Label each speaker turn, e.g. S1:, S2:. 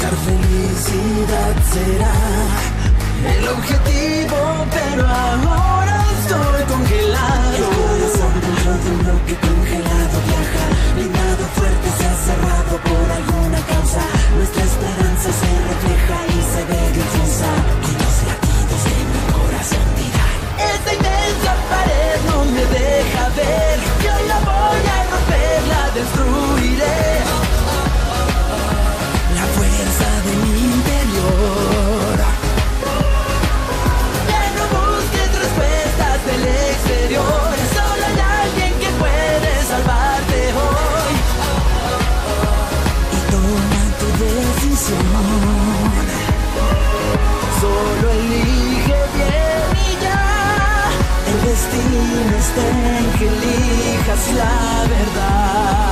S1: Felicidad será el objetivo, pero ahora estoy congelado. El corazón dentro de un bloque congelado viaja, blindado fuerte se ha cerrado por alguna causa. Nuestra esperanza se refleja y se ve difusa, y los latidos de mi corazón dirán: esta inmensa pared no me deja ver, yo la voy a romper, la destruiré. La fuerza de mi interior. Ya no busques respuestas del exterior, solo hay alguien que puede salvarte hoy. Y toma tu decisión. Solo elige bien y ya. El destino está en que elijas la verdad.